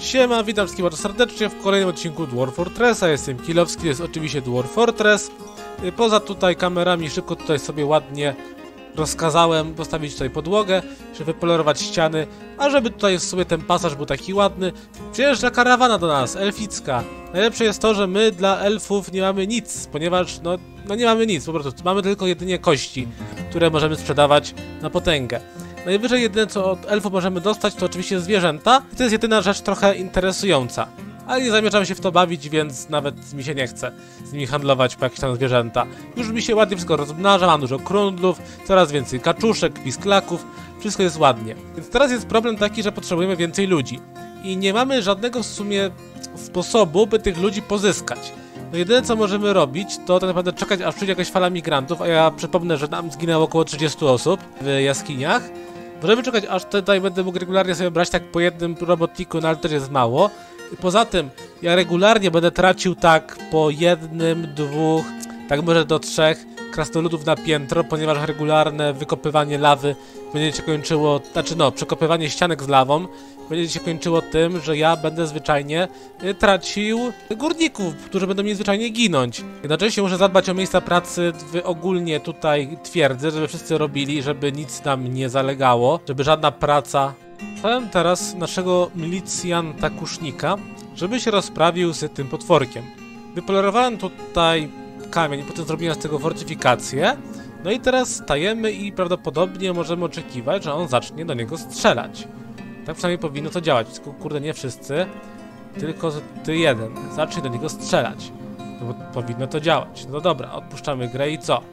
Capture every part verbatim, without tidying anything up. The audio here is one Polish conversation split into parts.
Siema, witam wszystkich bardzo serdecznie w kolejnym odcinku Dwarf Fortressa. Jestem Kilowski, jest oczywiście Dwarf Fortress. Poza tutaj kamerami szybko tutaj sobie ładnie rozkazałem postawić tutaj podłogę, żeby wypolerować ściany, a żeby tutaj sobie ten pasaż był taki ładny. Przyjeżdża karawana do nas, elficka. Najlepsze jest to, że my dla elfów nie mamy nic, ponieważ no, no nie mamy nic, po prostu mamy tylko jedynie kości, które możemy sprzedawać na potęgę. Najwyżej jedyne co od elfów możemy dostać to oczywiście zwierzęta i to jest jedyna rzecz trochę interesująca. Ale nie zamierzam się w to bawić, więc nawet mi się nie chce z nimi handlować po jakieś tam zwierzęta. Już mi się ładnie wszystko rozmnaża, mam dużo krundlów, coraz więcej kaczuszek, pisklaków, wszystko jest ładnie. Więc teraz jest problem taki, że potrzebujemy więcej ludzi. I nie mamy żadnego w sumie sposobu, by tych ludzi pozyskać. No jedyne co możemy robić, to tak naprawdę czekać aż przyjdzie jakaś fala migrantów, a ja przypomnę, że nam zginęło około trzydziestu osób w jaskiniach. Możemy czekać aż tutaj będę mógł regularnie sobie brać tak po jednym robotniku, no ale też jest mało. Poza tym, ja regularnie będę tracił tak po jednym, dwóch, tak może do trzech krasnoludów na piętro, ponieważ regularne wykopywanie lawy będzie się kończyło, znaczy no, przekopywanie ścianek z lawą będzie się kończyło tym, że ja będę zwyczajnie tracił górników, którzy będą mi zwyczajnie ginąć. Jednocześnie muszę zadbać o miejsca pracy w ogólnie tutaj twierdzy, żeby wszyscy robili, żeby nic nam nie zalegało, żeby żadna praca. Chciałem teraz naszego milicjanta kusznika, żeby się rozprawił z tym potworkiem. Wypolerowałem tutaj kamień, potem zrobiłem z tego fortyfikację. No i teraz stajemy i prawdopodobnie możemy oczekiwać, że on zacznie do niego strzelać. Tak przynajmniej powinno to działać, tylko kurde nie wszyscy, tylko ty jeden. Zacznie do niego strzelać. No bo powinno to działać. No dobra, odpuszczamy grę i co?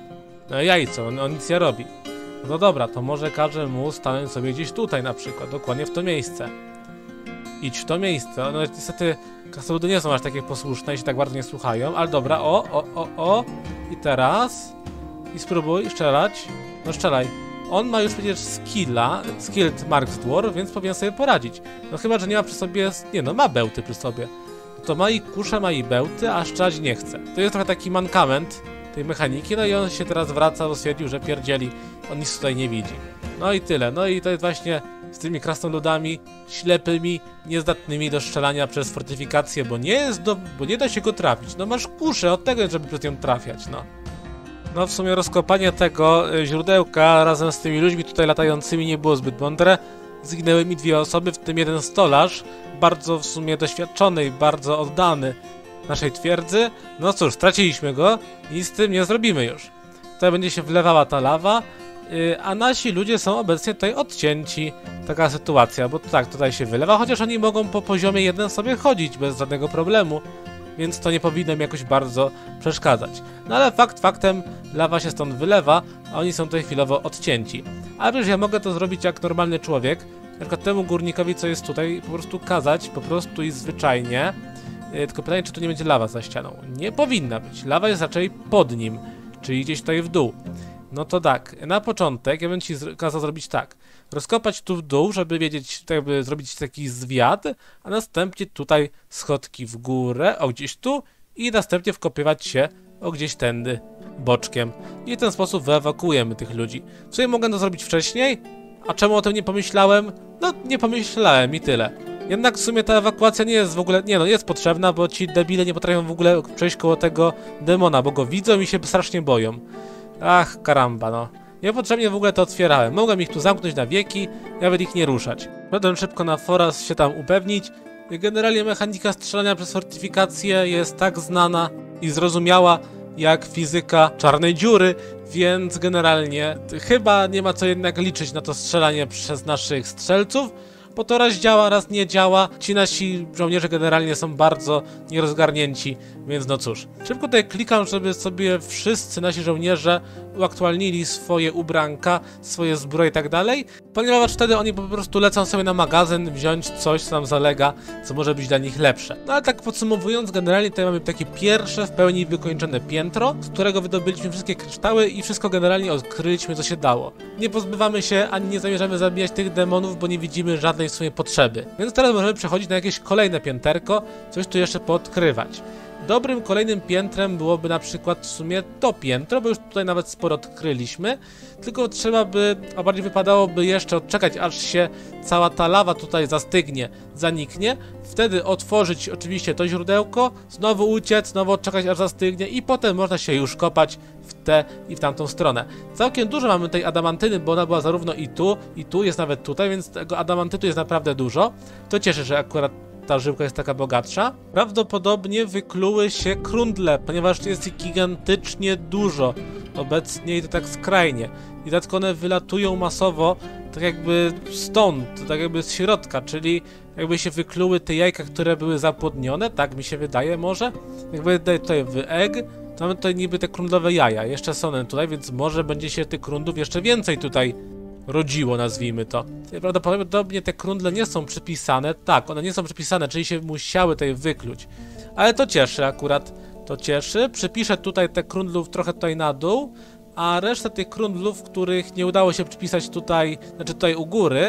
No i jajco, on, on nic nie robi. No dobra, to może każę mu stanąć sobie gdzieś tutaj na przykład, dokładnie w to miejsce. Idź w to miejsce. No niestety krasnoludy nie są aż takie posłuszne i się tak bardzo nie słuchają, ale dobra, o, o, o, o. I teraz... I spróbuj strzelać. No strzelaj. On ma już przecież skilla, skilled Marks Dwarf, więc powinien sobie poradzić. No chyba, że nie ma przy sobie... Nie no, ma bełty przy sobie. To ma i kusze, ma i bełty, a strzelać nie chce. To jest trochę taki mankament tej mechaniki, no i on się teraz wraca, bo stwierdził, że pierdzieli, on nic tutaj nie widzi. No i tyle, no i to jest właśnie z tymi krasnoludami ślepymi, niezdatnymi do strzelania przez fortyfikację, bo nie jest do... bo nie da się go trafić. No masz kuszę, od tego jest, żeby przez nią trafiać, no. No w sumie rozkopanie tego źródełka razem z tymi ludźmi tutaj latającymi nie było zbyt mądre. Zginęły mi dwie osoby, w tym jeden stolarz, bardzo w sumie doświadczony i bardzo oddany naszej twierdzy. No cóż, straciliśmy go i z tym nie zrobimy już. Tutaj będzie się wlewała ta lawa, yy, a nasi ludzie są obecnie tutaj odcięci. Taka sytuacja, bo tak, tutaj się wylewa, chociaż oni mogą po poziomie jeden sobie chodzić bez żadnego problemu. Więc to nie powinno mi jakoś bardzo przeszkadzać. No ale fakt faktem, lawa się stąd wylewa, a oni są tutaj chwilowo odcięci. A wiesz, ja mogę to zrobić jak normalny człowiek, na przykład temu górnikowi, co jest tutaj, po prostu kazać, po prostu i zwyczajnie. Yy, tylko pytanie, czy tu nie będzie lawa za ścianą. Nie powinna być. Lawa jest raczej pod nim, czyli gdzieś tutaj w dół. No to tak, na początek ja bym ci kazał zrobić tak. Rozkopać tu w dół, żeby wiedzieć, jakby zrobić taki zwiat, a następnie tutaj schodki w górę, o gdzieś tu i następnie wkopywać się o gdzieś tędy boczkiem. I w ten sposób wyewakuujemy tych ludzi. Co ja mogę to zrobić wcześniej? A czemu o tym nie pomyślałem? No nie pomyślałem i tyle. Jednak w sumie ta ewakuacja nie jest w ogóle, nie no, jest potrzebna, bo ci debile nie potrafią w ogóle przejść koło tego demona, bo go widzą i się strasznie boją. Ach, karamba, no. Niepotrzebnie w ogóle to otwierałem. Mogłem ich tu zamknąć na wieki, nawet ich nie ruszać. Potem szybko na foras się tam upewnić. Generalnie mechanika strzelania przez fortyfikację jest tak znana i zrozumiała jak fizyka czarnej dziury, więc generalnie chyba nie ma co jednak liczyć na to strzelanie przez naszych strzelców, bo to raz działa, raz nie działa. Ci nasi żołnierze generalnie są bardzo nierozgarnięci, więc no cóż. Szybko tutaj klikam, żeby sobie wszyscy nasi żołnierze uaktualnili swoje ubranka, swoje zbroje i tak dalej, ponieważ wtedy oni po prostu lecą sobie na magazyn wziąć coś, co nam zalega, co może być dla nich lepsze. No ale tak podsumowując, generalnie tutaj mamy takie pierwsze w pełni wykończone piętro, z którego wydobyliśmy wszystkie kryształy i wszystko generalnie odkryliśmy, co się dało. Nie pozbywamy się, ani nie zamierzamy zabijać tych demonów, bo nie widzimy żadnej w sumie potrzeby. Więc teraz możemy przechodzić na jakieś kolejne pięterko, coś tu jeszcze poodkrywać. Dobrym kolejnym piętrem byłoby na przykład w sumie to piętro, bo już tutaj nawet sporo odkryliśmy, tylko trzeba by, a bardziej wypadałoby jeszcze odczekać, aż się cała ta lawa tutaj zastygnie, zaniknie, wtedy otworzyć oczywiście to źródełko, znowu uciec, znowu odczekać, aż zastygnie i potem można się już kopać w tę i w tamtą stronę. Całkiem dużo mamy tej adamantyny, bo ona była zarówno i tu, i tu, jest nawet tutaj, więc tego adamantytu jest naprawdę dużo. To cieszy, że akurat ta żyłka jest taka bogatsza. Prawdopodobnie wykluły się krundle, ponieważ jest ich gigantycznie dużo. Obecnie i to tak skrajnie. I dlatego one wylatują masowo, tak jakby stąd, tak jakby z środka, czyli jakby się wykluły te jajka, które były zapłodnione, tak mi się wydaje może. Jakby tutaj w egg, to mamy tutaj niby te krundlowe jaja, jeszcze są one tutaj, więc może będzie się tych krundlów jeszcze więcej tutaj rodziło, nazwijmy to. Prawdopodobnie te krundle nie są przypisane, tak, one nie są przypisane, czyli się musiały tutaj wykluć. Ale to cieszy akurat, to cieszy. Przypiszę tutaj te krundlów trochę tutaj na dół, a resztę tych krundlów, których nie udało się przypisać tutaj, znaczy tutaj u góry,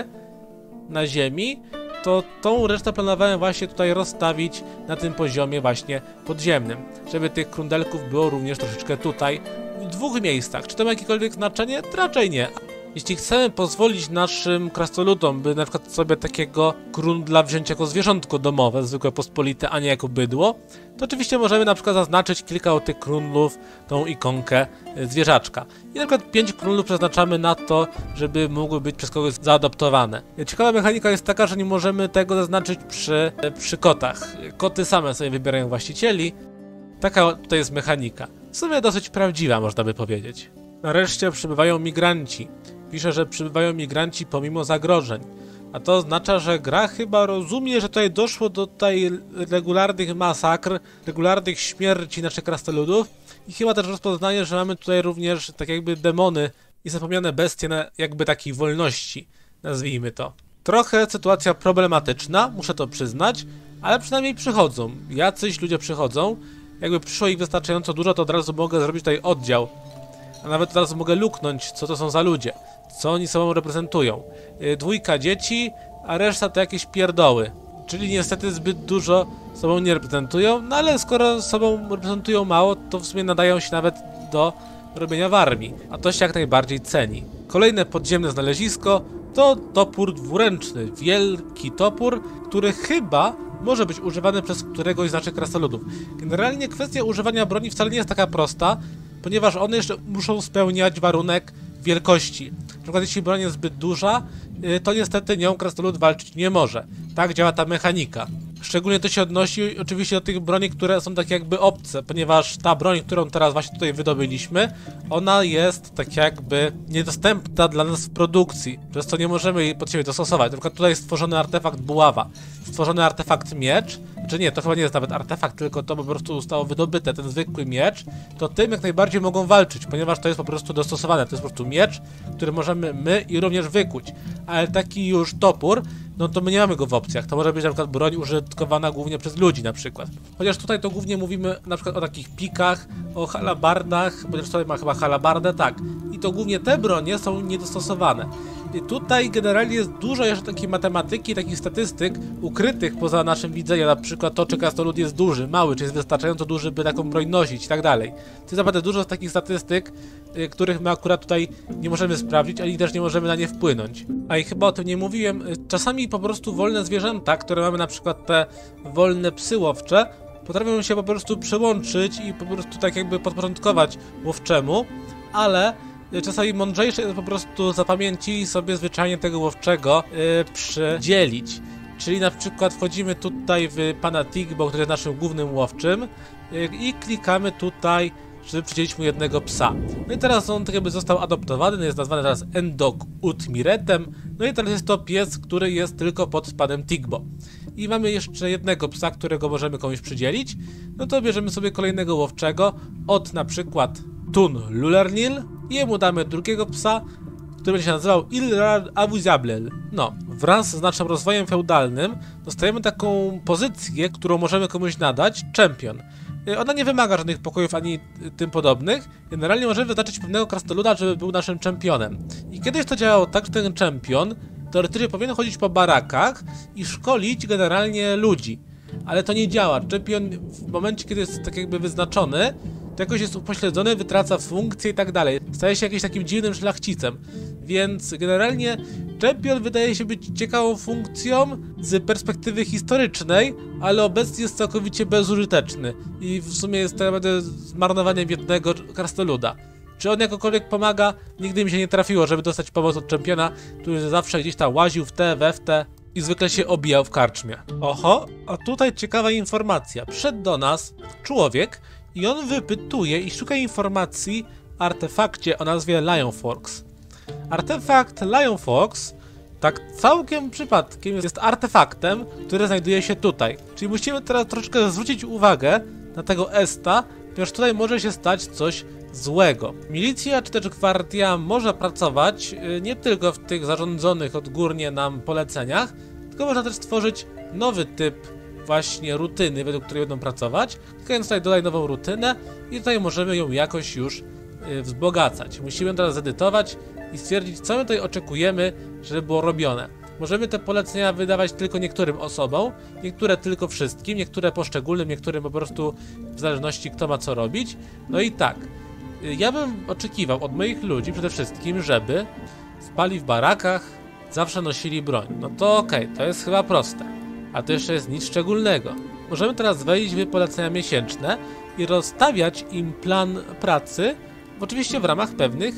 na ziemi, to tą resztę planowałem właśnie tutaj rozstawić na tym poziomie właśnie podziemnym, żeby tych krundelków było również troszeczkę tutaj w dwóch miejscach. Czy to ma jakiekolwiek znaczenie? Raczej nie. Jeśli chcemy pozwolić naszym krasnoludom, by na przykład sobie takiego krundla wziąć jako zwierzątko domowe, zwykłe pospolite, a nie jako bydło, to oczywiście możemy na przykład zaznaczyć kilka od tych krundlów, tą ikonkę zwierzaczka. I na przykład pięć krundlów przeznaczamy na to, żeby mogły być przez kogoś zaadoptowane. Ciekawa mechanika jest taka, że nie możemy tego zaznaczyć przy, przy kotach. Koty same sobie wybierają właścicieli. Taka tutaj jest mechanika. W sumie dosyć prawdziwa, można by powiedzieć. Nareszcie przybywają migranci. Pisze, że przybywają migranci pomimo zagrożeń. A to oznacza, że gra chyba rozumie, że tutaj doszło do tutaj regularnych masakr, regularnych śmierci naszych krasnoludów i chyba też rozpoznaje, że mamy tutaj również tak jakby demony i zapomniane bestie na jakby takiej wolności, nazwijmy to. Trochę sytuacja problematyczna, muszę to przyznać, ale przynajmniej przychodzą. Jacyś ludzie przychodzą. Jakby przyszło ich wystarczająco dużo, to od razu mogę zrobić tutaj oddział. A nawet teraz mogę luknąć, co to są za ludzie, co oni sobą reprezentują. Yy, dwójka dzieci, a reszta to jakieś pierdoły. Czyli niestety zbyt dużo sobą nie reprezentują, no ale skoro sobą reprezentują mało, to w sumie nadają się nawet do robienia w armii, a to się jak najbardziej ceni. Kolejne podziemne znalezisko to topór dwuręczny, wielki topór, który chyba może być używany przez któregoś z naszych krasnoludów. Generalnie kwestia używania broni wcale nie jest taka prosta, ponieważ one jeszcze muszą spełniać warunek wielkości. Na przykład jeśli broń jest zbyt duża, to niestety nią krasnolud walczyć nie może. Tak działa ta mechanika. Szczególnie to się odnosi oczywiście do tych broni, które są tak jakby obce, ponieważ ta broń, którą teraz właśnie tutaj wydobyliśmy, ona jest tak jakby niedostępna dla nas w produkcji, przez co nie możemy jej pod siebie dostosować. Na przykład tutaj jest stworzony artefakt buława, stworzony artefakt miecz, czy nie, to chyba nie jest nawet artefakt, tylko to po prostu zostało wydobyte, ten zwykły miecz, to tym jak najbardziej mogą walczyć, ponieważ to jest po prostu dostosowane, to jest po prostu miecz, który możemy my i również wykuć, ale taki już topór, no to my nie mamy go w opcjach, to może być na przykład broń użytkowana głównie przez ludzi na przykład. Chociaż tutaj to głównie mówimy na przykład o takich pikach, o halabardach, chociaż tutaj ma chyba halabardę, tak. I to głównie te bronie są niedostosowane. I tutaj generalnie jest dużo jeszcze takiej matematyki, takich statystyk ukrytych poza naszym widzeniem, na przykład to, czy krasnolud jest duży, mały, czy jest wystarczająco duży, by taką broń nosić i tak dalej. To jest naprawdę dużo takich statystyk, y, których my akurat tutaj nie możemy sprawdzić, ani też nie możemy na nie wpłynąć. A i chyba o tym nie mówiłem, czasami po prostu wolne zwierzęta, które mamy na przykład te wolne psy łowcze, potrafią się po prostu przyłączyć i po prostu tak jakby podporządkować łowczemu, ale czasami mądrzejsze jest po prostu zapamięci sobie zwyczajnie tego łowczego yy, przydzielić. Czyli na przykład wchodzimy tutaj w pana Tigbo, który jest naszym głównym łowczym yy, i klikamy tutaj, żeby przydzielić mu jednego psa. No i teraz on tak jakby został adoptowany, jest nazwany teraz Endok Utmiretem. No i teraz jest to pies, który jest tylko pod panem Tigbo. I mamy jeszcze jednego psa, którego możemy komuś przydzielić. No to bierzemy sobie kolejnego łowczego od na przykład Tun Lulernil i jemu damy drugiego psa, który będzie się nazywał Ilrar Avuzablel. No, wraz z naszym rozwojem feudalnym dostajemy taką pozycję, którą możemy komuś nadać, czempion. Ona nie wymaga żadnych pokojów ani tym podobnych. Generalnie możemy wyznaczyć pewnego krasnoluda, żeby był naszym czempionem. I kiedyś to działało tak, że ten czempion teoretycznie powinien chodzić po barakach i szkolić generalnie ludzi. ale to nie działa. Czempion w momencie, kiedy jest tak jakby wyznaczony, to jakoś jest upośledzony, wytraca funkcję i tak dalej. Staje się jakimś takim dziwnym szlachcicem. Więc generalnie czempion wydaje się być ciekawą funkcją z perspektywy historycznej, ale obecnie jest całkowicie bezużyteczny. I w sumie jest to naprawdę zmarnowaniem jednego krasnoluda. Czy on jakokolwiek pomaga? Nigdy mi się nie trafiło, żeby dostać pomoc od czempiona, który zawsze gdzieś tam łaził w te, we w te i zwykle się obijał w karczmie. Oho, a tutaj ciekawa informacja. Przyszedł do nas człowiek i on wypytuje i szuka informacji o artefakcie o nazwie Lionforks. Artefakt Lionforks, tak całkiem przypadkiem, jest artefaktem, który znajduje się tutaj. Czyli musimy teraz troszeczkę zwrócić uwagę na tego Esta, ponieważ tutaj może się stać coś złego. Milicja czy też gwardia może pracować nie tylko w tych zarządzonych odgórnie nam poleceniach, tylko można też stworzyć nowy typ właśnie rutyny, według której będą pracować. Klikając tutaj dodaj nową rutynę i tutaj możemy ją jakoś już yy, wzbogacać. Musimy teraz zedytować i stwierdzić, co my tutaj oczekujemy, żeby było robione. Możemy te polecenia wydawać tylko niektórym osobom, niektóre tylko wszystkim, niektóre poszczególnym, niektórym po prostu w zależności kto ma co robić. No i tak, yy, ja bym oczekiwał od moich ludzi przede wszystkim, żeby spali w barakach, zawsze nosili broń. No to okej, okay, to jest chyba proste. A to jeszcze jest nic szczególnego. Możemy teraz wejść w polecenia miesięczne i rozstawiać im plan pracy, oczywiście w ramach pewnych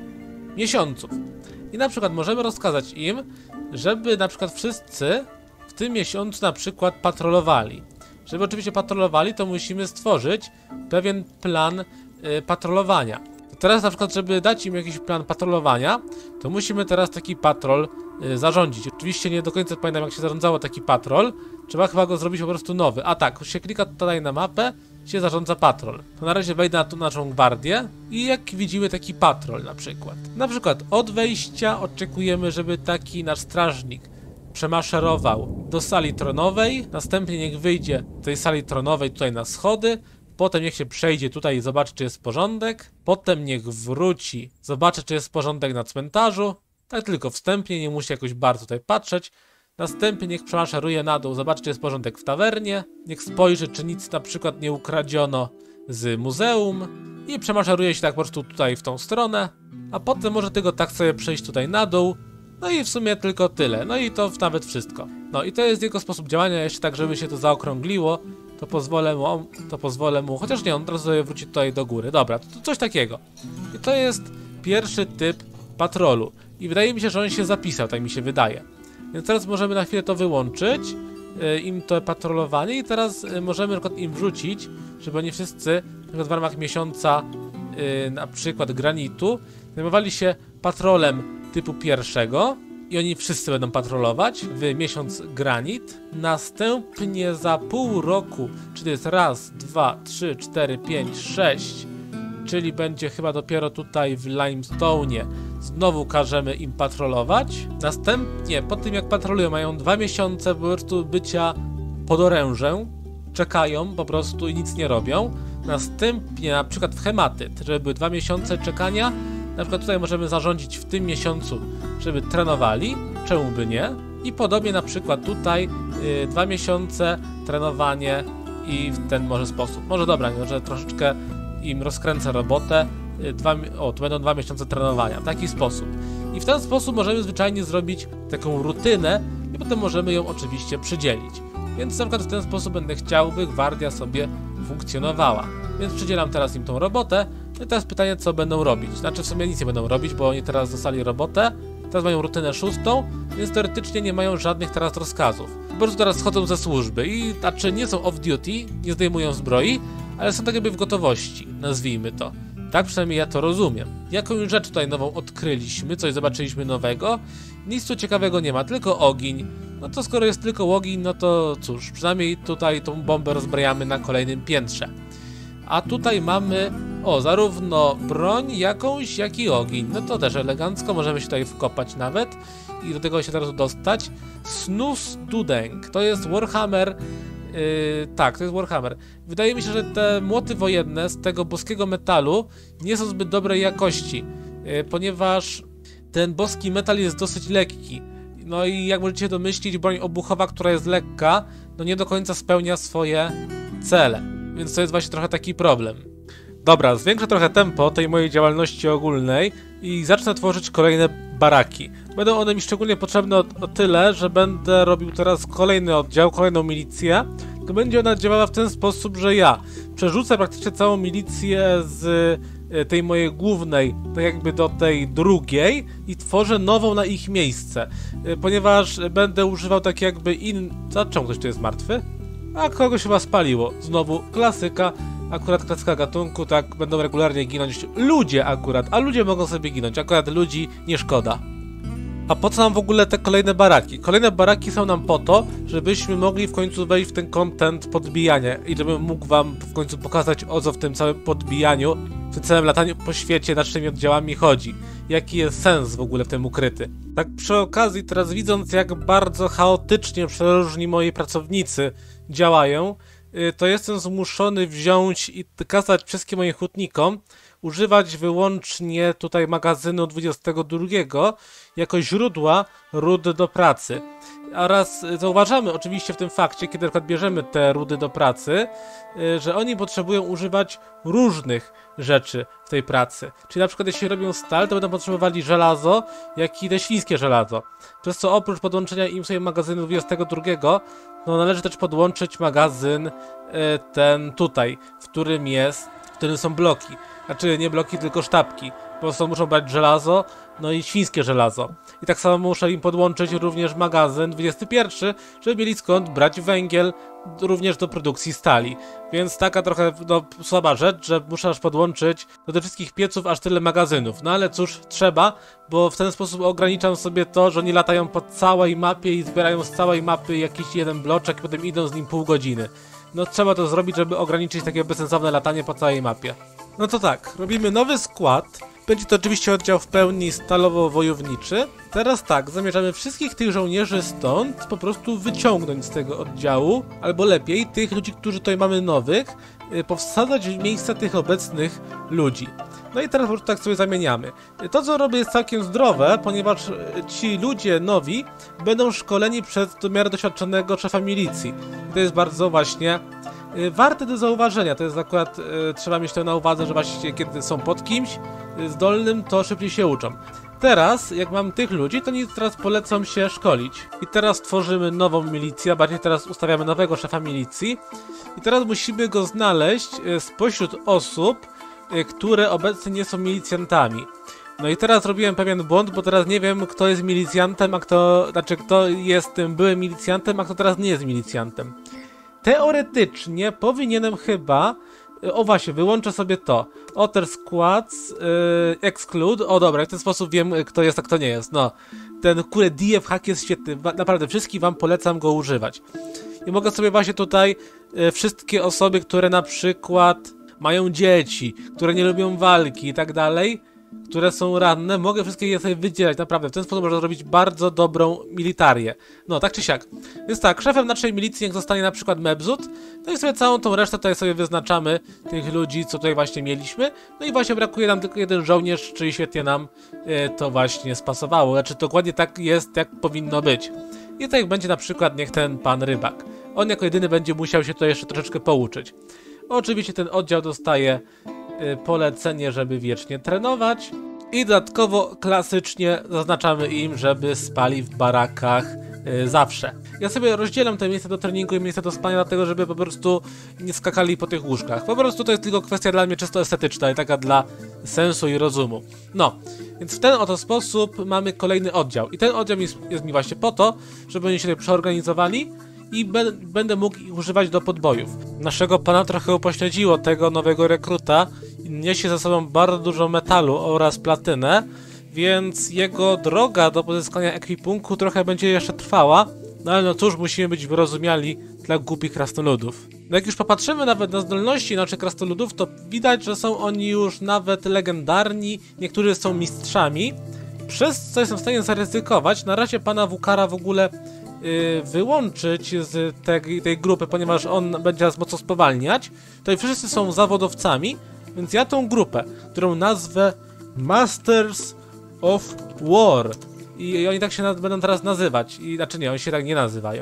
miesiąców. I na przykład możemy rozkazać im, żeby na przykład wszyscy w tym miesiącu na przykład patrolowali. Żeby oczywiście patrolowali, to musimy stworzyć pewien plan y, patrolowania. Teraz na przykład, żeby dać im jakiś plan patrolowania, to musimy teraz taki patrol y, zarządzić. Oczywiście nie do końca pamiętam, jak się zarządzało taki patrol. Trzeba chyba go zrobić po prostu nowy. A tak, się klika tutaj na mapę, się zarządza patrol. To na razie wejdę na tą naszą gwardię i jak widzimy taki patrol na przykład. Na przykład od wejścia oczekujemy, żeby taki nasz strażnik przemaszerował do sali tronowej, następnie niech wyjdzie do tej sali tronowej tutaj na schody, potem niech się przejdzie tutaj i zobaczy, czy jest porządek, potem niech wróci, zobaczy, czy jest porządek na cmentarzu, tak tylko wstępnie, nie musi jakoś bardzo tutaj patrzeć. Następnie niech przemaszeruje na dół, zobaczy, czy jest porządek w tawernie, niech spojrzy, czy nic na przykład nie ukradziono z muzeum i przemaszeruje się tak po prostu tutaj w tą stronę, a potem może tylko tak sobie przejść tutaj na dół. No i w sumie tylko tyle, no i to nawet wszystko. No i to jest jego sposób działania, jeszcze tak, żeby się to zaokrągliło, to pozwolę mu, to pozwolę mu, chociaż nie, on teraz sobie wróci tutaj do góry, dobra, to, to coś takiego. I to jest pierwszy typ patrolu i wydaje mi się, że on się zapisał, tak mi się wydaje. Więc teraz możemy na chwilę to wyłączyć, yy, im to patrolowanie i teraz yy, możemy na przykład im wrzucić, żeby oni wszyscy na przykład w ramach miesiąca yy, na przykład granitu zajmowali się patrolem typu pierwszego i oni wszyscy będą patrolować w miesiąc granit. Następnie za pół roku, czyli to jest raz, dwa, trzy, cztery, pięć, sześć, czyli będzie chyba dopiero tutaj w Limestone'ie, znowu każemy im patrolować. Następnie, po tym jak patrolują, mają dwa miesiące po prostu bycia pod orężem, czekają po prostu i nic nie robią. Następnie na przykład w hematyt, żeby były dwa miesiące czekania. Na przykład tutaj możemy zarządzić w tym miesiącu, żeby trenowali, czemu by nie. I podobnie na przykład tutaj yy, dwa miesiące trenowanie i w ten może sposób. Może dobra, może troszeczkę im rozkręcę robotę. Yy, dwa, o, tu będą dwa miesiące trenowania, w taki sposób. I w ten sposób możemy zwyczajnie zrobić taką rutynę i potem możemy ją oczywiście przydzielić. Więc na przykład w ten sposób będę chciał, by gwardia sobie funkcjonowała. Więc przydzielam teraz im tą robotę. No i teraz pytanie, co będą robić. Znaczy w sumie nic nie będą robić, bo oni teraz dostali robotę. Teraz mają rutynę szóstą, więc teoretycznie nie mają żadnych teraz rozkazów. Po prostu teraz schodzą ze służby i znaczy nie są off-duty, nie zdejmują zbroi, ale są tak jakby w gotowości, nazwijmy to. Tak przynajmniej ja to rozumiem. Jakąś rzecz tutaj nową odkryliśmy, coś zobaczyliśmy nowego. Nic tu ciekawego nie ma, tylko ogień. No to skoro jest tylko ogień, no to cóż, przynajmniej tutaj tą bombę rozbrajamy na kolejnym piętrze. A tutaj mamy, o, zarówno broń jakąś, jak i ogień. No to też elegancko, możemy się tutaj wkopać nawet i do tego się teraz dostać. Snus Dudeng, to jest Warhammer, yy, tak, to jest Warhammer. Wydaje mi się, że te młoty wojenne z tego boskiego metalu nie są zbyt dobrej jakości, yy, ponieważ ten boski metal jest dosyć lekki. No i jak możecie się domyślić, broń obuchowa, która jest lekka, no nie do końca spełnia swoje cele. Więc to jest właśnie trochę taki problem. Dobra, zwiększę trochę tempo tej mojej działalności ogólnej i zacznę tworzyć kolejne baraki. Będą one mi szczególnie potrzebne o, o tyle, że będę robił teraz kolejny oddział, kolejną milicję. To będzie ona działała w ten sposób, że ja przerzucę praktycznie całą milicję z tej mojej głównej, tak jakby do tej drugiej i tworzę nową na ich miejsce. Ponieważ będę używał tak jakby in... A czemu ktoś tu jest martwy? A kogoś chyba spaliło. Znowu klasyka. Akurat klasyka gatunku, tak będą regularnie ginąć ludzie akurat, a ludzie mogą sobie ginąć, akurat ludzi nie szkoda. A po co nam w ogóle te kolejne baraki? Kolejne baraki są nam po to, żebyśmy mogli w końcu wejść w ten content podbijania i żebym mógł wam w końcu pokazać, o co w tym całym podbijaniu, w tym całym lataniu po świecie nad tymi oddziałami chodzi. Jaki jest sens w ogóle w tym ukryty. Tak przy okazji, teraz widząc, jak bardzo chaotycznie przeróżni moi pracownicy działają, to jestem zmuszony wziąć i kazać wszystkim moim hutnikom używać wyłącznie tutaj magazynu dwudziestego drugiego jako źródła ród do pracy. Oraz zauważamy oczywiście w tym fakcie, kiedy na przykład bierzemy te rudy do pracy, że oni potrzebują używać różnych rzeczy w tej pracy. Czyli na przykład jeśli robią stal, to będą potrzebowali żelazo, jak i te świńskie żelazo. Przez co oprócz podłączenia im sobie magazynu dwudziestego drugiego, no należy też podłączyć magazyn ten tutaj, w którym jest, w którym są bloki. Znaczy nie bloki, tylko sztabki. Po prostu muszą brać żelazo, no i świńskie żelazo. I tak samo muszę im podłączyć również magazyn dwudziesty pierwszy, żeby mieli skąd brać węgiel również do produkcji stali. Więc taka trochę no, słaba rzecz, że muszę aż podłączyć do tych wszystkich pieców aż tyle magazynów. No ale cóż, trzeba, bo w ten sposób ograniczam sobie to, że oni latają po całej mapie i zbierają z całej mapy jakiś jeden bloczek i potem idą z nim pół godziny. No trzeba to zrobić, żeby ograniczyć takie bezsensowne latanie po całej mapie. No to tak, robimy nowy skład. Będzie to oczywiście oddział w pełni stalowo-wojowniczy. Teraz tak, zamierzamy wszystkich tych żołnierzy stąd po prostu wyciągnąć z tego oddziału, albo lepiej, tych ludzi, którzy tutaj mamy nowych, powsadzać w miejsca tych obecnych ludzi. No i teraz po prostu tak sobie zamieniamy. To, co robię, jest całkiem zdrowe, ponieważ ci ludzie nowi będą szkoleni przez w miarę doświadczonego szefa milicji. I to jest bardzo właśnie warte do zauważenia. To jest akurat, e, trzeba mieć to na uwadze, że właśnie kiedy są pod kimś e, zdolnym, to szybciej się uczą. Teraz, jak mam tych ludzi, to oni teraz polecą się szkolić. I teraz tworzymy nową milicję, a bardziej teraz ustawiamy nowego szefa milicji. I teraz musimy go znaleźć e, spośród osób, e, które obecnie nie są milicjantami. No i teraz zrobiłem pewien błąd, bo teraz nie wiem, kto jest milicjantem, a kto, znaczy kto jest tym byłym milicjantem, a kto teraz nie jest milicjantem. Teoretycznie powinienem chyba... O właśnie, wyłączę sobie to. Other Squads, yy, Exclude. O dobra, w ten sposób wiem, kto jest, a kto nie jest. No, ten kurde D F hack jest świetny. Naprawdę, wszystkim wam polecam go używać. I mogę sobie właśnie tutaj yy, wszystkie osoby, które na przykład mają dzieci, które nie lubią walki i tak dalej, które są ranne, mogę wszystkie je sobie wydzielać, naprawdę. W ten sposób można zrobić bardzo dobrą militarię. No, tak czy siak. Więc tak, szefem naszej milicji niech zostanie na przykład Mebzut. No i sobie całą tą resztę tutaj sobie wyznaczamy, tych ludzi, co tutaj właśnie mieliśmy. No i właśnie brakuje nam tylko jeden żołnierz, czyli świetnie nam y, to właśnie spasowało. Znaczy dokładnie tak jest, jak powinno być. I tutaj będzie na przykład niech ten pan rybak. On jako jedyny będzie musiał się tutaj jeszcze troszeczkę pouczyć. Oczywiście ten oddział dostaje polecenie, żeby wiecznie trenować i dodatkowo klasycznie zaznaczamy im, żeby spali w barakach yy, zawsze. Ja sobie rozdzielam te miejsca do treningu i miejsca do spania, dlatego żeby po prostu nie skakali po tych łóżkach. Po prostu to jest tylko kwestia dla mnie czysto estetyczna i taka dla sensu i rozumu. No, więc w ten oto sposób mamy kolejny oddział i ten oddział jest, jest mi właśnie po to, żeby oni się tutaj przeorganizowali i be będę mógł ich używać do podbojów. Naszego pana trochę upośledziło tego nowego rekruta i niesie ze sobą bardzo dużo metalu oraz platynę, więc jego droga do pozyskania ekwipunku trochę będzie jeszcze trwała, no ale no cóż, musimy być wyrozumiali dla głupich krasnoludów. No jak już popatrzymy nawet na zdolności naszych krasnoludów, to widać, że są oni już nawet legendarni, niektórzy są mistrzami, przez co jestem w stanie zaryzykować. Na razie pana Wukara w ogóle Yy, wyłączyć z tej, tej grupy, ponieważ on będzie nas mocno spowalniać. Tutaj wszyscy są zawodowcami, więc ja tą grupę, którą nazwę Masters of War i, i oni tak się na, będą teraz nazywać. I, znaczy nie, oni się tak nie nazywają.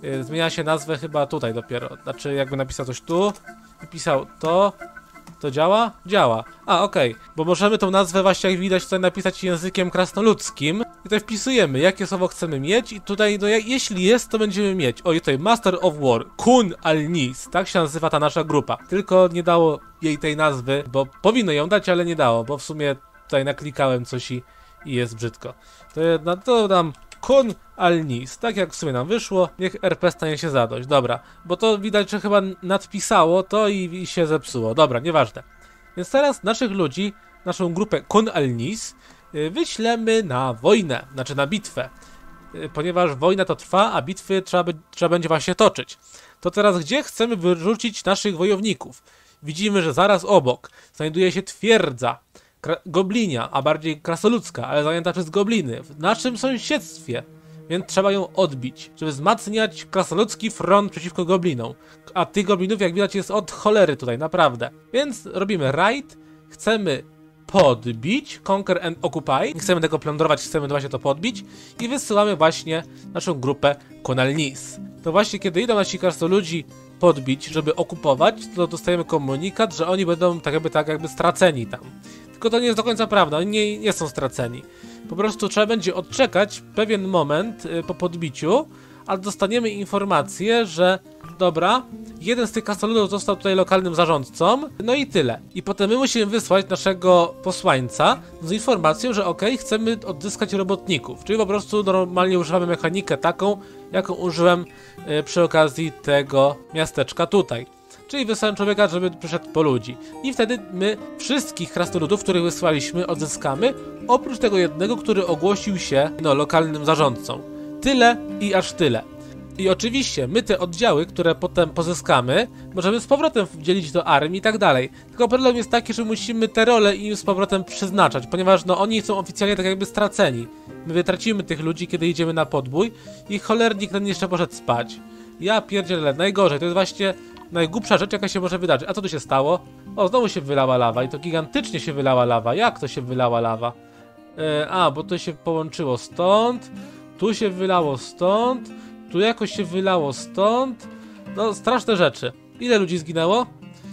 Yy, zmienia się nazwę chyba tutaj dopiero. Znaczy jakby napisał coś tu i pisał to. To działa? Działa. A, okej. Okay. Bo możemy tą nazwę właśnie, jak widać, tutaj napisać językiem krasnoludzkim. I tutaj wpisujemy, jakie słowo chcemy mieć. I tutaj, no jeśli jest, to będziemy mieć. O, i tutaj Master of War, Kun Al-Nis. Tak się nazywa ta nasza grupa. Tylko nie dało jej tej nazwy, bo powinno ją dać, ale nie dało. Bo w sumie tutaj naklikałem coś i, i jest brzydko. To, no, to dam Kun Al-Nis. Tak jak w sumie nam wyszło. Niech R P stanie się zadość. Dobra. Bo to widać, że chyba nadpisało to i, i się zepsuło. Dobra, nieważne. Więc teraz naszych ludzi, naszą grupę Kun Al-Nis yy, wyślemy na wojnę. Znaczy na bitwę. Yy, ponieważ wojna to trwa, a bitwy trzeba, by, trzeba będzie właśnie toczyć. To teraz gdzie chcemy wyrzucić naszych wojowników? Widzimy, że zaraz obok znajduje się twierdza goblinia, a bardziej krasnoludzka, ale zajęta przez gobliny w naszym sąsiedztwie, więc trzeba ją odbić, żeby wzmacniać krasnoludzki front przeciwko goblinom. A tych goblinów, jak widać, jest od cholery tutaj, naprawdę. Więc robimy raid, chcemy podbić, conquer and occupy, nie chcemy tego plądrować, chcemy właśnie to podbić i wysyłamy właśnie naszą grupę Kun Al-Nis. To właśnie kiedy idą nasi krasnoludzi podbić, żeby okupować, to dostajemy komunikat, że oni będą tak jakby, tak jakby straceni tam. Tylko to nie jest do końca prawda, oni nie, nie są straceni. Po prostu trzeba będzie odczekać pewien moment y, po podbiciu, ale dostaniemy informację, że dobra, jeden z tych krasnoludów został tutaj lokalnym zarządcą, no i tyle. I potem my musimy wysłać naszego posłańca z informacją, że okej, chcemy odzyskać robotników, czyli po prostu normalnie używamy mechanikę taką, jaką użyłem y, przy okazji tego miasteczka tutaj. Czyli wysłałem człowieka, żeby przyszedł po ludzi. I wtedy my wszystkich krasnoludów, których wysłaliśmy, odzyskamy, oprócz tego jednego, który ogłosił się no, lokalnym zarządcą. Tyle i aż tyle. I oczywiście my te oddziały, które potem pozyskamy, możemy z powrotem wdzielić do armii i tak dalej. Tylko problem jest taki, że musimy te role im z powrotem przeznaczać, ponieważ no oni są oficjalnie tak jakby straceni. My wytracimy tych ludzi, kiedy idziemy na podbój i cholernik ten jeszcze poszedł spać. Ja pierdzielę, najgorzej, to jest właśnie najgłupsza rzecz, jaka się może wydarzyć. A co tu się stało? O, znowu się wylała lawa i to gigantycznie się wylała lawa. Jak to się wylała lawa? E, a, bo to się połączyło stąd, tu się wylało stąd, tu jakoś się wylało stąd. No, straszne rzeczy. Ile ludzi zginęło?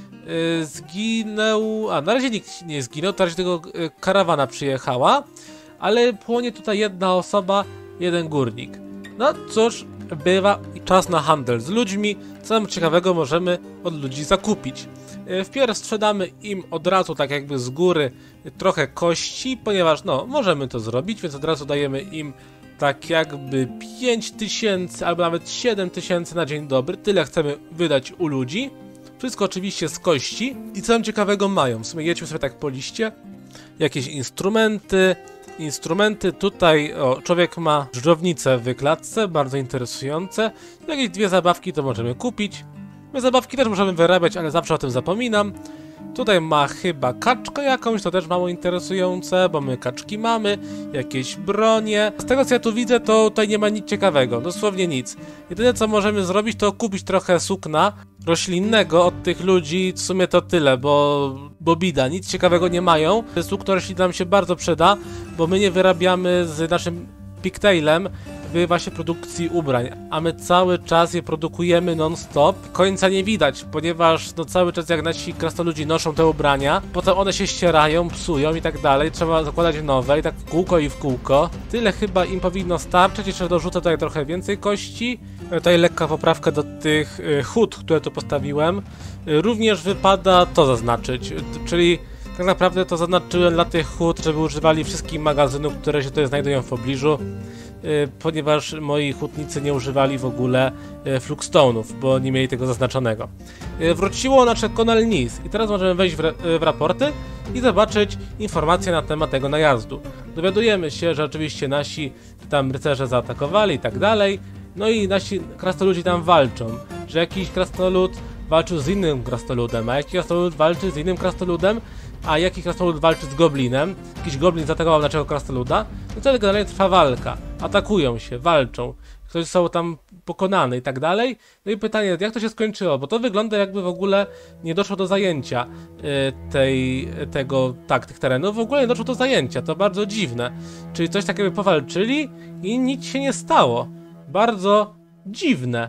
E, zginął... A, na razie nikt nie zginął, na razie tego e, karawana przyjechała, ale płonie tutaj jedna osoba, jeden górnik. No cóż, bywa czas na handel z ludźmi. Co nam ciekawego możemy od ludzi zakupić. Wpierw sprzedamy im od razu tak jakby z góry trochę kości, ponieważ no możemy to zrobić, więc od razu dajemy im tak jakby pięć tysięcy albo nawet siedem tysięcy na dzień dobry. Tyle chcemy wydać u ludzi. Wszystko oczywiście z kości. I co nam ciekawego mają? W sumie jedźmy sobie tak po liście. Jakieś instrumenty. Instrumenty, tutaj o, człowiek ma żdżownicę w klatce, bardzo interesujące. Jakieś dwie zabawki to możemy kupić. My zabawki też możemy wyrabiać, ale zawsze o tym zapominam. Tutaj ma chyba kaczkę jakąś, to też mało interesujące, bo my kaczki mamy, jakieś bronie. Z tego co ja tu widzę, to tutaj nie ma nic ciekawego, dosłownie nic. Jedyne co możemy zrobić, to kupić trochę sukna roślinnego od tych ludzi, w sumie to tyle, bo, bo bida, nic ciekawego nie mają. Sukno roślinne nam się bardzo przyda, bo my nie wyrabiamy z naszym pigtailem w właśnie produkcji ubrań, a my cały czas je produkujemy non-stop. Końca nie widać, ponieważ no cały czas jak nasi krasnoludzi noszą te ubrania, potem one się ścierają, psują i tak dalej, trzeba zakładać nowe i tak w kółko i w kółko. Tyle chyba im powinno starczyć, jeszcze dorzucę tutaj trochę więcej kości. Tutaj lekka poprawka do tych y, hut, które tu postawiłem. Y, również wypada to zaznaczyć, y, czyli tak naprawdę to zaznaczyłem dla tych hut, żeby używali wszystkich magazynów, które się tutaj znajdują w pobliżu. Yy, ponieważ moi hutnicy nie używali w ogóle yy, fluxstone'ów, bo nie mieli tego zaznaczonego. Yy, wróciło nasze Kun Al-Nis i teraz możemy wejść w, yy, w raporty i zobaczyć informacje na temat tego najazdu. Dowiadujemy się, że oczywiście nasi tam rycerze zaatakowali i tak dalej, no i nasi krasnoludzi tam walczą, że jakiś krasnolud walczył z innym krasnoludem, a jakiś krasnolud walczy z innym krasnoludem, a jaki krasnolud walczy z goblinem, jakiś goblin zaatakował naszego krasnoluda, no to generalnie trwa walka, atakują się, walczą, ktoś został tam pokonany i tak dalej. No i pytanie, jak to się skończyło, bo to wygląda jakby w ogóle nie doszło do zajęcia y, tej, tego, tak, tych terenów, w ogóle nie doszło do zajęcia, to bardzo dziwne. Czyli coś takiego powalczyli i nic się nie stało. Bardzo dziwne.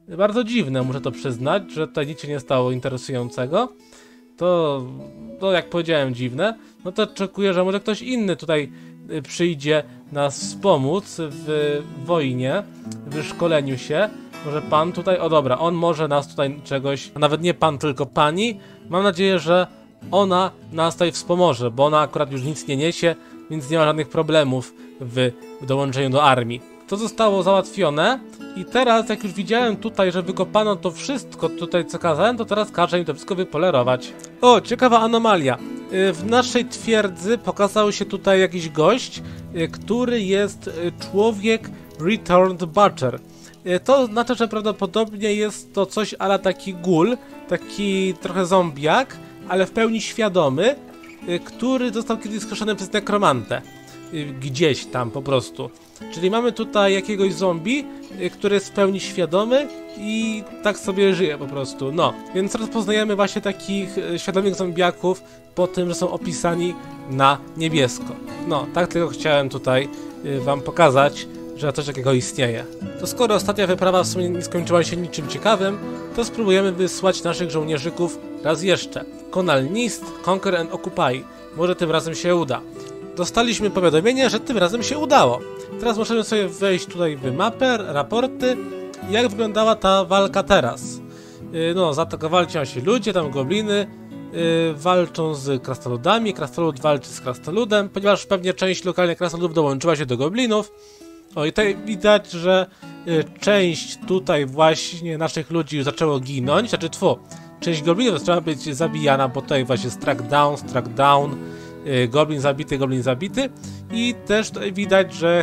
Bardzo dziwne, muszę to przyznać, że tutaj nic się nie stało interesującego. To, to jak powiedziałem, dziwne. No to oczekuję, że może ktoś inny tutaj przyjdzie nas wspomóc w wojnie, w szkoleniu się. Może pan tutaj, o dobra, on może nas tutaj czegoś, a nawet nie pan, tylko pani. Mam nadzieję, że ona nas tutaj wspomoże, bo ona akurat już nic nie niesie, więc nie ma żadnych problemów w dołączeniu do armii. To zostało załatwione i teraz, jak już widziałem tutaj, że wykopano to wszystko tutaj, co kazałem, to teraz każę im to wszystko wypolerować. O, ciekawa anomalia. W naszej twierdzy pokazał się tutaj jakiś gość, który jest człowiek Returned Butcher. To znaczy, że prawdopodobnie jest to coś ala taki ghoul, taki trochę zombiak, ale w pełni świadomy, który został kiedyś skrzeszony przez nekromantę. Gdzieś tam po prostu. Czyli mamy tutaj jakiegoś zombie, który jest w pełni świadomy i tak sobie żyje po prostu. No, więc rozpoznajemy właśnie takich świadomych zombiaków po tym, że są opisani na niebiesko. No, tak tylko chciałem tutaj wam pokazać, że coś takiego istnieje. To skoro ostatnia wyprawa w sumie nie skończyła się niczym ciekawym, to spróbujemy wysłać naszych żołnierzyków raz jeszcze. Conal Nist, Conquer and Occupy. Może tym razem się uda. Dostaliśmy powiadomienie, że tym razem się udało. Teraz możemy sobie wejść tutaj w mapę, raporty. Jak wyglądała ta walka teraz? Yy, no, zaatakowali się ludzie, tam gobliny. Yy, walczą z krasnoludami, krasnolud walczy z krasnoludem, ponieważ pewnie część lokalnych krasnoludów dołączyła się do goblinów. O, i tutaj widać, że y, część tutaj właśnie naszych ludzi już zaczęło ginąć, znaczy tfu, część goblinów zaczęła być zabijana, bo tutaj właśnie struck down, struck down, y, goblin zabity, goblin zabity i też tutaj widać, że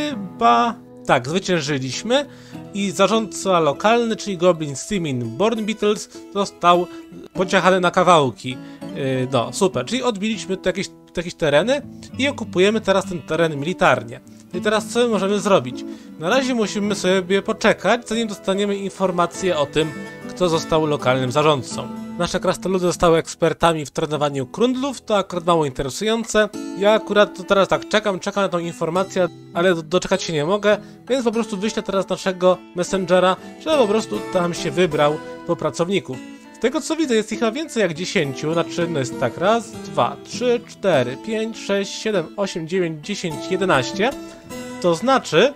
chyba tak, zwyciężyliśmy i zarządca lokalny, czyli goblin Simin Born Beetles został pociachany na kawałki. Y, no, super, czyli odbiliśmy tu jakieś, tu jakieś tereny i okupujemy teraz ten teren militarnie. I teraz co my możemy zrobić? Na razie musimy sobie poczekać, zanim dostaniemy informację o tym, kto został lokalnym zarządcą. Nasze krasnoludy zostały ekspertami w trenowaniu krundlów, to akurat mało interesujące. Ja akurat to teraz tak czekam, czekam na tą informację, ale doczekać się nie mogę, więc po prostu wyślę teraz naszego messengera, żeby po prostu tam się wybrał po pracowników. Z tego co widzę, jest ich chyba więcej jak dziesięciu, znaczy no jest tak, raz, dwa, trzy, cztery, pięć, sześć, siedem, osiem, dziewięć, dziesięć, jedenaście. To znaczy,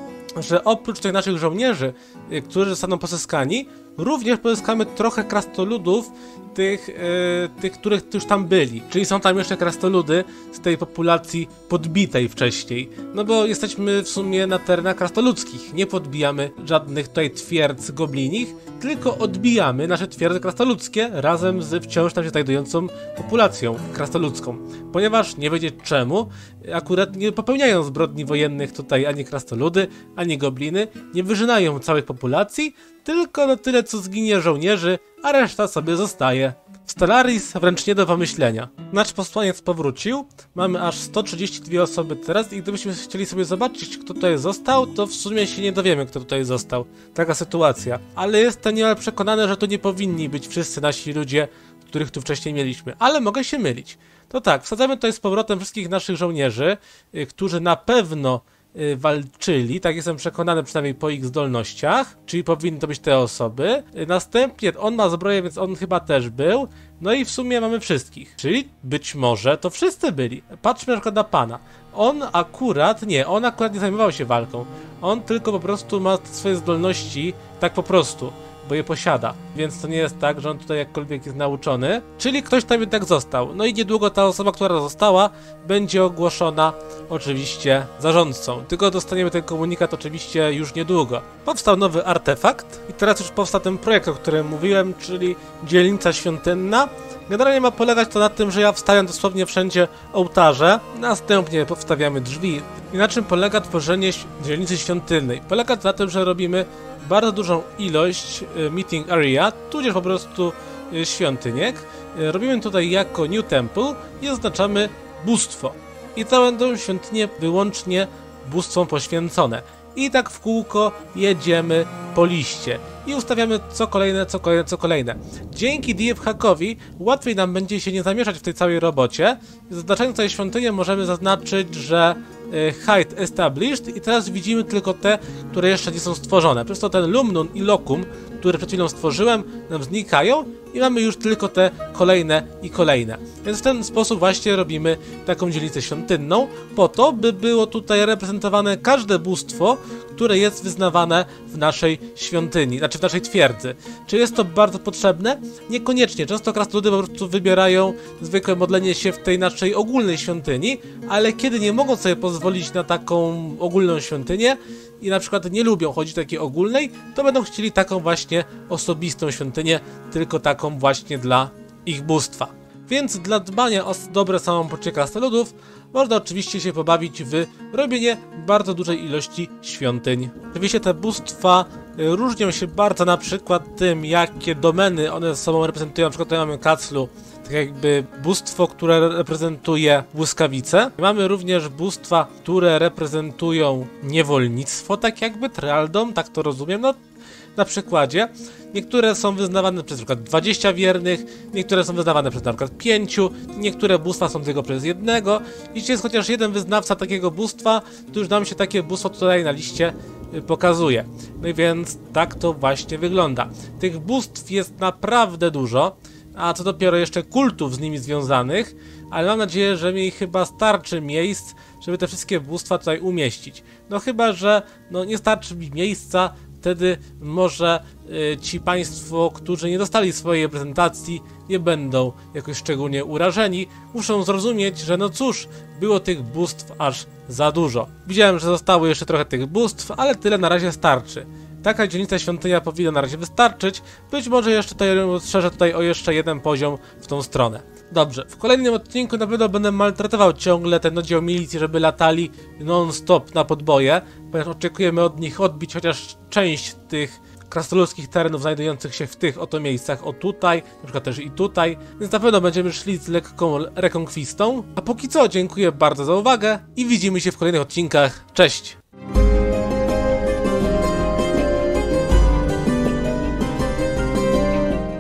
że oprócz tych naszych żołnierzy, którzy zostaną pozyskani, również pozyskamy trochę krasnoludów, tych, yy, tych, których już tam byli. Czyli są tam jeszcze krasnoludy z tej populacji podbitej wcześniej. No bo jesteśmy w sumie na terenach krasnoludzkich. Nie podbijamy żadnych tutaj twierdz goblinich, tylko odbijamy nasze twierdze krasnoludzkie razem z wciąż tam się znajdującą populacją krasnoludzką. Ponieważ nie wiedzieć czemu, akurat nie popełniają zbrodni wojennych tutaj ani krasnoludy, ani gobliny, nie wyżynają całych populacji, tylko na tyle co zginie żołnierzy, a reszta sobie zostaje. W Stellaris wręcz nie do pomyślenia. Nasz posłaniec powrócił, mamy aż sto trzydzieści dwie osoby teraz i gdybyśmy chcieli sobie zobaczyć, kto tutaj został, to w sumie się nie dowiemy, kto tutaj został. Taka sytuacja. Ale jestem niemal przekonany, że to nie powinni być wszyscy nasi ludzie, których tu wcześniej mieliśmy. Ale mogę się mylić. To tak, wsadzamy tutaj z powrotem wszystkich naszych żołnierzy, yy, którzy na pewno yy, walczyli, tak jestem przekonany przynajmniej po ich zdolnościach, czyli powinny to być te osoby. Yy, następnie on ma zbroję, więc on chyba też był. No i w sumie mamy wszystkich, czyli być może to wszyscy byli. Patrzmy na przykład na pana. On akurat, nie, on akurat nie zajmował się walką. On tylko po prostu ma swoje zdolności tak po prostu, bo je posiada. Więc to nie jest tak, że on tutaj jakkolwiek jest nauczony. Czyli ktoś tam jednak został. No i niedługo ta osoba, która została, będzie ogłoszona oczywiście zarządcą. Tylko dostaniemy ten komunikat oczywiście już niedługo. Powstał nowy artefakt i teraz już powstał ten projekt, o którym mówiłem, czyli dzielnica świątynna. Generalnie ma polegać to na tym, że ja wstawiam dosłownie wszędzie ołtarze, następnie powstawiamy drzwi. I na czym polega tworzenie dzielnicy świątynnej? Polega to na tym, że robimy bardzo dużą ilość y, meeting area, tudzież po prostu y, świątyniek. Y, robimy tutaj jako new temple i oznaczamy bóstwo. I to będą świątynie wyłącznie bóstwom poświęcone. I tak w kółko jedziemy po liście. i ustawiamy co kolejne, co kolejne, co kolejne. Dzięki D F hackowi łatwiej nam będzie się nie zamieszać w tej całej robocie. Zaznaczając tutaj świątynię możemy zaznaczyć, że hide established i teraz widzimy tylko te, które jeszcze nie są stworzone. Przez to ten Lumnun i Locum, które przed chwilą stworzyłem, nam znikają i mamy już tylko te kolejne i kolejne. Więc w ten sposób właśnie robimy taką dzielnicę świątynną, po to, by było tutaj reprezentowane każde bóstwo, które jest wyznawane w naszej świątyni, znaczy w naszej twierdzy. Czy jest to bardzo potrzebne? Niekoniecznie. Często krasnoludy po prostu wybierają zwykłe modlenie się w tej naszej ogólnej świątyni, ale kiedy nie mogą sobie pozwolić na taką ogólną świątynię i na przykład nie lubią chodzić do takiej ogólnej, to będą chcieli taką właśnie osobistą świątynię, tylko taką właśnie dla ich bóstwa. Więc dla dbania o dobre samopoczucie krasnoludów można oczywiście się pobawić w robienie bardzo dużej ilości świątyń. Oczywiście te bóstwa różnią się bardzo na przykład tym, jakie domeny one ze sobą reprezentują. Na przykład tutaj mamy Kaclu, tak jakby bóstwo, które reprezentuje błyskawice. Mamy również bóstwa, które reprezentują niewolnictwo, tak jakby Traldom, tak to rozumiem, no na przykładzie. Niektóre są wyznawane przez np. dwadzieścia wiernych, niektóre są wyznawane przez np. pięciu, niektóre bóstwa są tylko przez jednego. Jeśli jest chociaż jeden wyznawca takiego bóstwa, to już nam się takie bóstwo tutaj na liście pokazuje. No i więc tak to właśnie wygląda. Tych bóstw jest naprawdę dużo, a co dopiero jeszcze kultów z nimi związanych, ale mam nadzieję, że mi chyba starczy miejsc, żeby te wszystkie bóstwa tutaj umieścić. No chyba, że no nie starczy mi miejsca, wtedy może y, ci państwo, którzy nie dostali swojej reprezentacji, nie będą jakoś szczególnie urażeni. Muszą zrozumieć, że no cóż, było tych bóstw aż za dużo. Widziałem, że zostało jeszcze trochę tych bóstw, ale tyle na razie starczy. Taka dzielnica świątynia powinna na razie wystarczyć. Być może jeszcze tutaj rozszerzę tutaj o jeszcze jeden poziom w tą stronę. Dobrze, w kolejnym odcinku na pewno będę maltretował ciągle ten oddział milicji, żeby latali non-stop na podboje, ponieważ oczekujemy od nich odbić chociaż część tych krasnoludzkich terenów znajdujących się w tych oto miejscach, o tutaj, na przykład też i tutaj, więc na pewno będziemy szli z lekką rekonkwistą. A póki co dziękuję bardzo za uwagę i widzimy się w kolejnych odcinkach. Cześć!